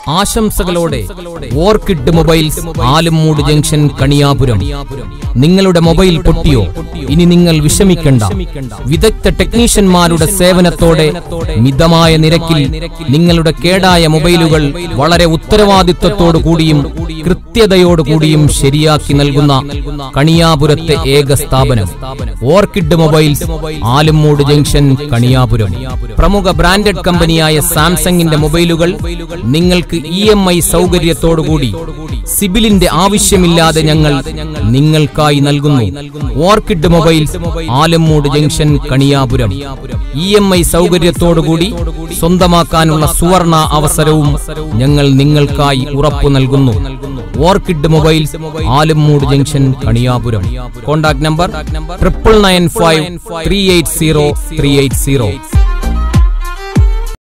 ആശംസകളോടെ Orchid Mobiles Alammoodu junction Kaniyapuram. നിങ്ങളുടെ mobile പൊട്ടിയോ? ഇനി നിങ്ങൾ വിഷമിക്കണ്ട. വിദഗ്ധ ടെക്നീഷ്യന്മാരുടെ സേവനത്തോടെ മിതമായ നിരക്കിൽ നിങ്ങളുടെ കേടായ മൊബൈലുകൾ വളരെ ഉത്തരവാദിത്വത്തോടു കൂടിയും കൃത്യതയോടുകൂടിയും ശരിയാക്കി നൽകുന്ന കണിയാപുരത്തെ ഏക സ്ഥാപനം Orchid Mobiles Alammoodu junction Kaniyapuram. പ്രമുഖ ബ്രാൻഡഡ് കമ്പനിയായ സാംസങ്ങിന്റെ മൊബൈലുകൾ നിങ്ങൾക്ക് EMI സൗകര്യത്തോടുകൂടി സിബിലിന്റെ ആവശ്യമില്ലാതെ ഞങ്ങൾ നിങ്ങൾക്കായി നൽകുന്നു. Orchid Mobiles Alammoodu junction Kaniyapuram. EMI സൗകര്യത്തോടുകൂടി സ്വന്തമാക്കാനുള്ള സുവർണ അവസരവും ഞങ്ങൾ നിങ്ങൾക്കായി ഉറപ്പു നൽകുന്നു. Orchid Mobiles Alammoodu junction Kaniyapuram. Contact number 9995380380.